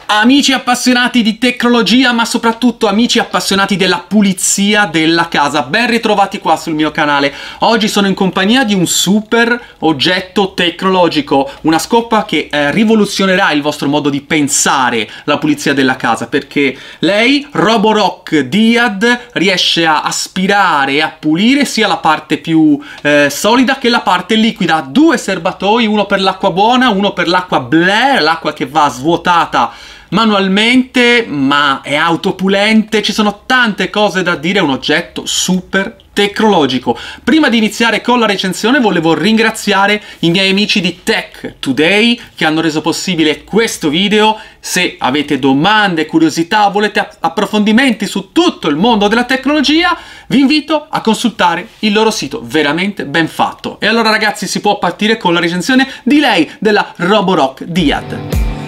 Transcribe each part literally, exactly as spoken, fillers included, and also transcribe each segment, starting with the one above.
Amici appassionati di tecnologia, ma soprattutto amici appassionati della pulizia della casa, ben ritrovati qua sul mio canale. Oggi sono in compagnia di un super oggetto tecnologico, una scopa che eh, rivoluzionerà il vostro modo di pensare la pulizia della casa, perché lei, Roborock Dyad, riesce a aspirare e a pulire sia la parte più eh, solida che la parte liquida. Ha due serbatoi, uno per l'acqua buona, uno per l'acqua bleh, l'acqua che va svuotata manualmente, ma è autopulente. Ci sono tante cose da dire, è un oggetto super tecnologico. Prima di iniziare con la recensione volevo ringraziare i miei amici di Tech Today che hanno reso possibile questo video. Se avete domande, curiosità, volete approfondimenti su tutto il mondo della tecnologia, vi invito a consultare il loro sito, veramente ben fatto. E allora ragazzi, si può partire con la recensione di lei, della Roborock Dyad.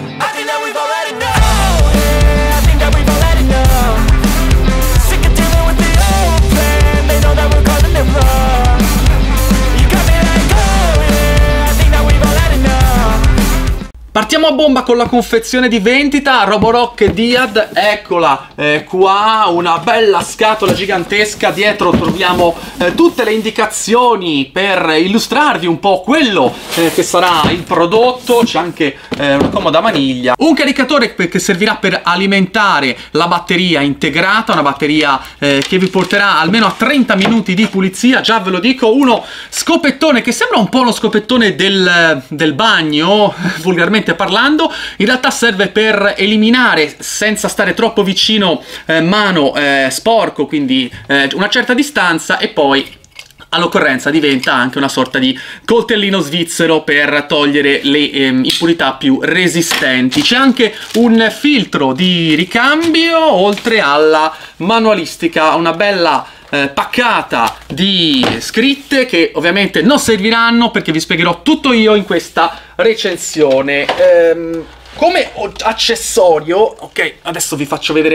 Partiamo a bomba con la confezione di vendita. Roborock Dyad, eccola eh, qua, una bella scatola gigantesca. Dietro troviamo eh, tutte le indicazioni per illustrarvi un po' quello eh, che sarà il prodotto. C'è anche eh, una comoda maniglia, un caricatore che servirà per alimentare la batteria integrata, una batteria eh, che vi porterà almeno a trenta minuti di pulizia. Già ve lo dico, uno scopettone che sembra un po' lo scopettone del, del bagno, vulgarmente parlando. In realtà serve per eliminare, senza stare troppo vicino eh, mano, eh, sporco, quindi eh, una certa distanza, e poi all'occorrenza diventa anche una sorta di coltellino svizzero per togliere le eh, impurità più resistenti. C'è anche un filtro di ricambio, oltre alla manualistica, una bella Eh, paccata di scritte che ovviamente non serviranno, perché vi spiegherò tutto io in questa recensione. Ehm, come accessorio, ok, adesso vi faccio vedere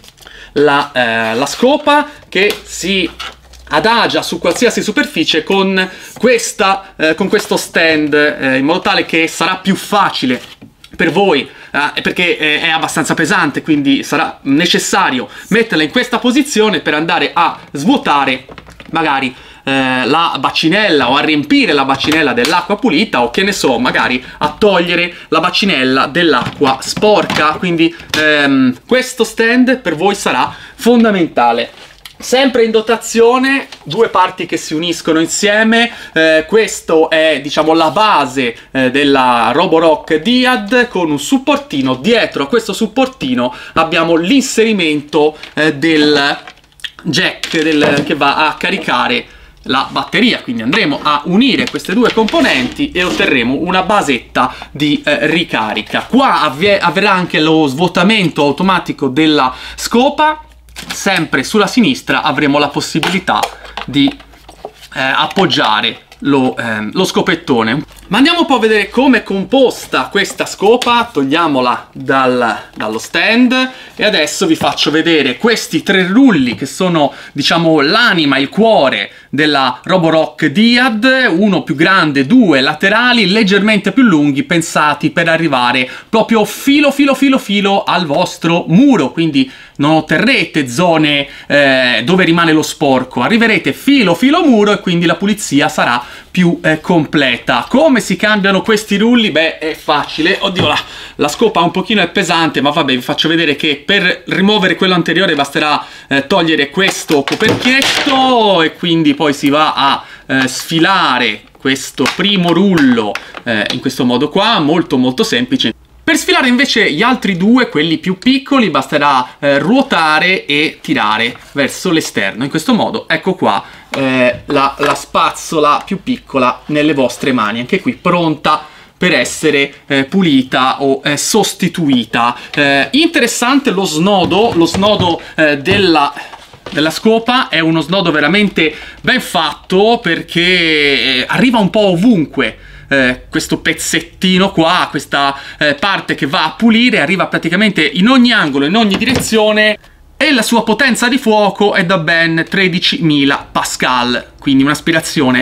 la, eh, la scopa che si adagia su qualsiasi superficie con, questa, eh, con questo stand, eh, in modo tale che sarà più facile per voi, eh, perché eh, è abbastanza pesante, quindi sarà necessario metterla in questa posizione per andare a svuotare magari eh, la bacinella, o a riempire la bacinella dell'acqua pulita, o che ne so, magari a togliere la bacinella dell'acqua sporca. Quindi ehm, questo stand per voi sarà fondamentale. Sempre in dotazione due parti che si uniscono insieme. Eh, questo è, diciamo, la base eh, della Roborock Dyad, con un supportino. Dietro a questo supportino abbiamo l'inserimento eh, del jack del, che va a caricare la batteria. Quindi andremo a unire queste due componenti e otterremo una basetta di eh, ricarica. Qua avverrà anche lo svuotamento automatico della scopa. Sempre sulla sinistra avremo la possibilità di eh, appoggiare lo, eh, lo scopettone. Ma andiamo un po' a vedere come è composta questa scopa. Togliamola dal, dallo stand e adesso vi faccio vedere questi tre rulli che sono, diciamo, l'anima, il cuore della Roborock Dyad. Uno più grande, due laterali leggermente più lunghi, pensati per arrivare proprio filo filo filo filo al vostro muro, quindi non otterrete zone eh, dove rimane lo sporco, arriverete filo filo muro e quindi la pulizia sarà più eh, completa. Come si cambiano questi rulli? Beh, è facile. Oddio, la, la scopa un pochino è pesante, ma vabbè, vi faccio vedere che per rimuovere quello anteriore basterà eh, togliere questo coperchietto, e quindi poi si va a eh, sfilare questo primo rullo eh, in questo modo qua, molto molto semplice. Per sfilare invece gli altri due, quelli più piccoli, basterà eh, ruotare e tirare verso l'esterno. In questo modo, ecco qua, eh, la, la spazzola più piccola nelle vostre mani, anche qui pronta per essere eh, pulita o eh, sostituita. Eh, interessante lo snodo, lo snodo eh, della... della scopa è uno snodo veramente ben fatto, perché arriva un po' ovunque. Eh, questo pezzettino qua, questa eh, parte che va a pulire, arriva praticamente in ogni angolo, in ogni direzione, e la sua potenza di fuoco è da ben tredicimila pascal, quindi un'aspirazione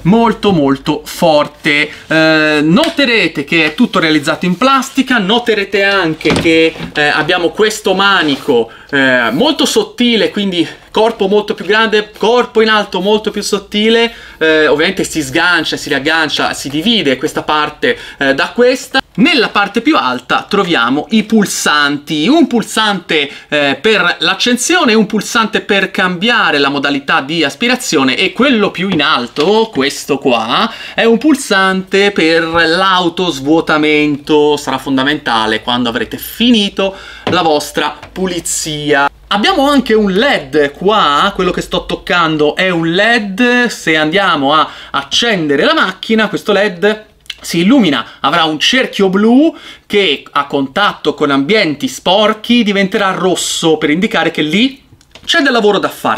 molto molto forte. Eh, noterete che è tutto realizzato in plastica, noterete anche che eh, abbiamo questo manico eh, molto sottile, quindi corpo molto più grande, corpo in alto molto più sottile, eh, ovviamente si sgancia, si riaggancia, si divide questa parte eh, da questa. Nella parte più alta troviamo i pulsanti, un pulsante eh, per l'accensione, un pulsante per cambiare la modalità di aspirazione e quello più in alto, questo qua, è un pulsante per l'autosvuotamento, sarà fondamentale quando avrete finito la vostra pulizia. Abbiamo anche un led qua, quello che sto toccando è un led, se andiamo a accendere la macchina questo led si illumina, avrà un cerchio blu che a contatto con ambienti sporchi diventerà rosso per indicare che lì c'è del lavoro da fare.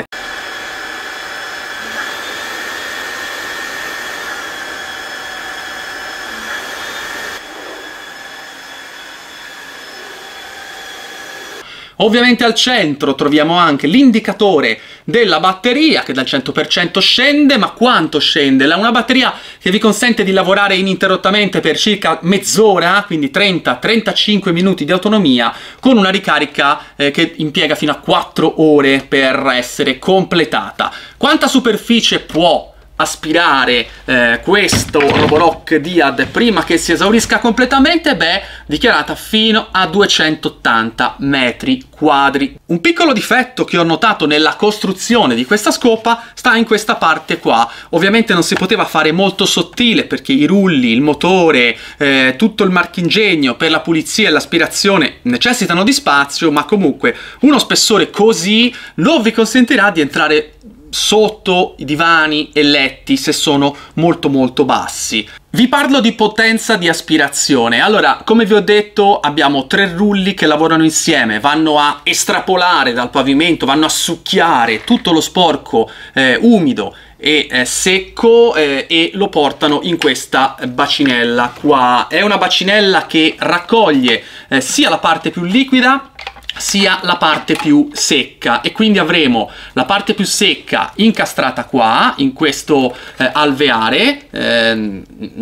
Ovviamente al centro troviamo anche l'indicatore della batteria che dal cento per cento scende, ma quanto scende? È una batteria che vi consente di lavorare ininterrottamente per circa mezz'ora, quindi trenta trentacinque minuti di autonomia, con una ricarica eh, che impiega fino a quattro ore per essere completata. Quanta superficie può aspirare eh, questo Roborock Diad prima che si esaurisca completamente? Beh, dichiarata fino a duecentottanta metri quadri. Un piccolo difetto che ho notato nella costruzione di questa scopa sta in questa parte qua. Ovviamente non si poteva fare molto sottile perché i rulli, il motore, eh, tutto il marchingegno per la pulizia e l'aspirazione necessitano di spazio, ma comunque uno spessore così non vi consentirà di entrare sotto i divani e letti se sono molto molto bassi. Vi parlo di potenza di aspirazione. Allora, come vi ho detto, abbiamo tre rulli che lavorano insieme, vanno a estrapolare dal pavimento, vanno a succhiare tutto lo sporco eh, umido e eh, secco eh, e lo portano in questa bacinella qua. È una bacinella che raccoglie eh, sia la parte più liquida sia la parte più secca, e quindi avremo la parte più secca incastrata qua in questo eh, alveare, eh,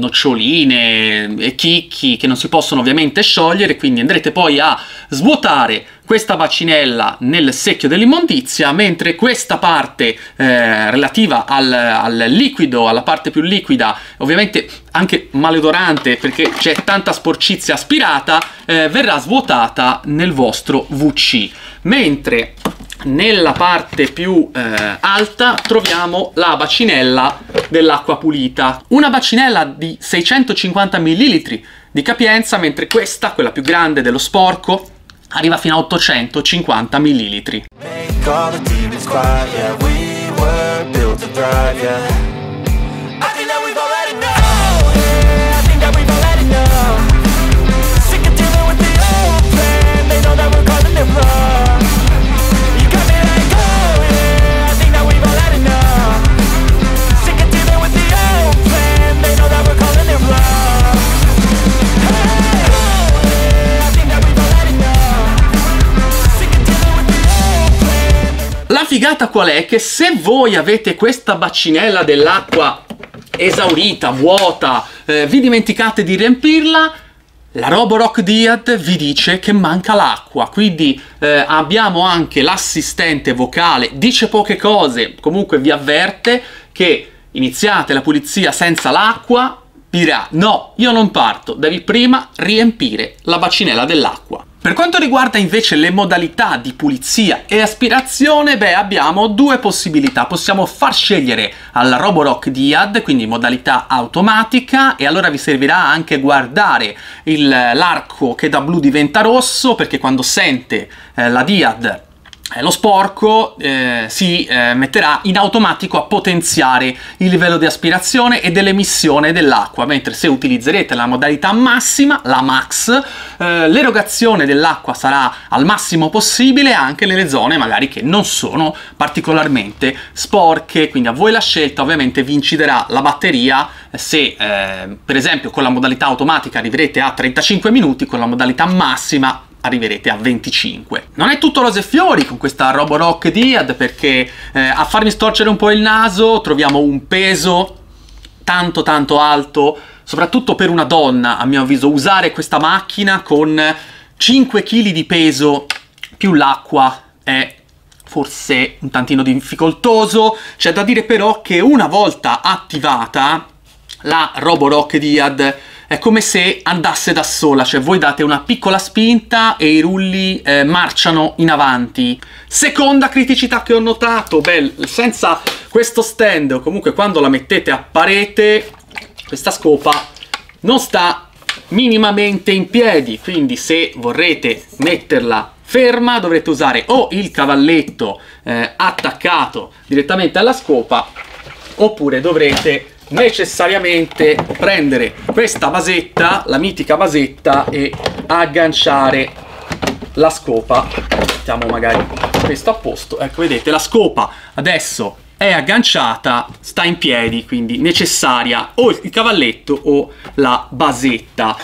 noccioline e chicchi che non si possono ovviamente sciogliere, quindi andrete poi a svuotare questa bacinella nel secchio dell'immondizia, mentre questa parte eh, relativa al, al liquido, alla parte più liquida, ovviamente anche maleodorante perché c'è tanta sporcizia aspirata, eh, verrà svuotata nel vostro V C, mentre nella parte più eh, alta troviamo la bacinella dell'acqua pulita, una bacinella di seicentocinquanta millilitri di capienza, mentre questa, quella più grande dello sporco, arriva fino a ottocentocinquanta millilitri. La figata qual è? Che se voi avete questa bacinella dell'acqua esaurita, vuota, eh, vi dimenticate di riempirla, la Roborock Diad vi dice che manca l'acqua, quindi eh, abbiamo anche l'assistente vocale, dice poche cose, comunque vi avverte che iniziate la pulizia senza l'acqua, dirà no, io non parto, devi prima riempire la bacinella dell'acqua. Per quanto riguarda invece le modalità di pulizia e aspirazione, beh, abbiamo due possibilità. Possiamo far scegliere alla Roborock Diad, quindi modalità automatica, e allora vi servirà anche guardare l'arco che da blu diventa rosso, perché quando sente eh, la Diad eh, lo sporco eh, si eh, metterà in automatico a potenziare il livello di aspirazione e dell'emissione dell'acqua, mentre se utilizzerete la modalità massima, la max, eh, l'erogazione dell'acqua sarà al massimo possibile anche nelle zone magari che non sono particolarmente sporche, quindi a voi la scelta. Ovviamente vi inciderà la batteria, se eh, per esempio con la modalità automatica arriverete a trentacinque minuti, con la modalità massima arriverete a venticinque. Non è tutto rose e fiori con questa Roborock Diad, perché eh, a farmi storcere un po' il naso troviamo un peso tanto tanto alto, soprattutto per una donna, a mio avviso. Usare questa macchina con cinque chili di peso più l'acqua è forse un tantino difficoltoso. C'è da dire però che una volta attivata la Roborock Diad è come se andasse da sola, cioè voi date una piccola spinta e i rulli eh, marciano in avanti. Seconda criticità che ho notato, beh, senza questo stand o comunque quando la mettete a parete, questa scopa non sta minimamente in piedi, quindi se vorrete metterla ferma dovrete usare o il cavalletto eh, attaccato direttamente alla scopa, oppure dovrete necessariamente prendere questa vasetta, la mitica vasetta, e agganciare la scopa. Mettiamo magari questo a posto. Ecco, vedete, la scopa adesso è agganciata, sta in piedi, quindi necessaria o il cavalletto o la basetta.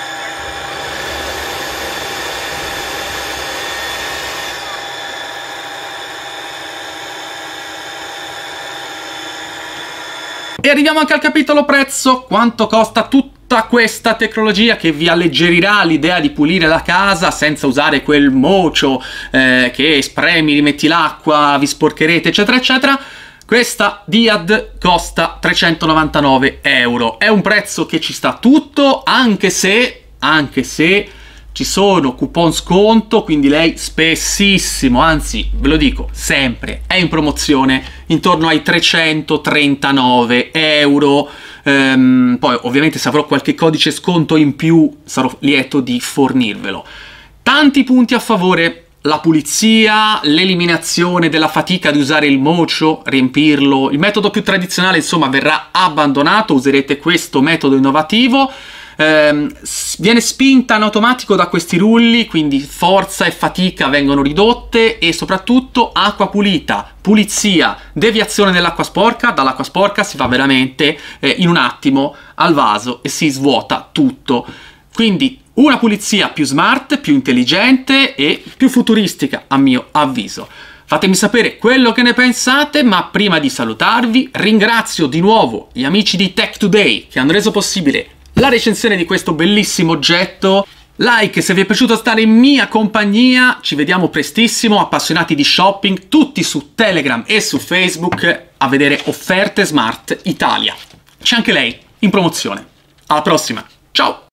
E arriviamo anche al capitolo prezzo. Quanto costa tutta questa tecnologia che vi alleggerirà l'idea di pulire la casa senza usare quel mocio eh, che spremi, rimetti l'acqua, vi sporcherete, eccetera eccetera? Questa Diad costa trecentonovantanove euro. È un prezzo che ci sta tutto, anche se, anche se ci sono coupon sconto, quindi lei spessissimo, anzi ve lo dico sempre, è in promozione intorno ai trecentotrentanove euro. Ehm, poi ovviamente se avrò qualche codice sconto in più sarò lieto di fornirvelo. Tanti punti a favore: la pulizia, l'eliminazione della fatica di usare il mocio, riempirlo. Il metodo più tradizionale insomma verrà abbandonato, userete questo metodo innovativo. Eh, viene spinta in automatico da questi rulli, quindi forza e fatica vengono ridotte, e soprattutto acqua pulita, pulizia, deviazione dell'acqua sporca. Dall'acqua sporca si va veramente eh, in un attimo al vaso e si svuota tutto. Quindi una pulizia più smart, più intelligente e più futuristica a mio avviso. Fatemi sapere quello che ne pensate, ma prima di salutarvi ringrazio di nuovo gli amici di Tech Today che hanno reso possibile la recensione di questo bellissimo oggetto. Like se vi è piaciuto stare in mia compagnia, ci vediamo prestissimo, appassionati di shopping, tutti su Telegram e su Facebook a vedere Offerte Smart Italia. C'è anche lei in promozione. Alla prossima, ciao!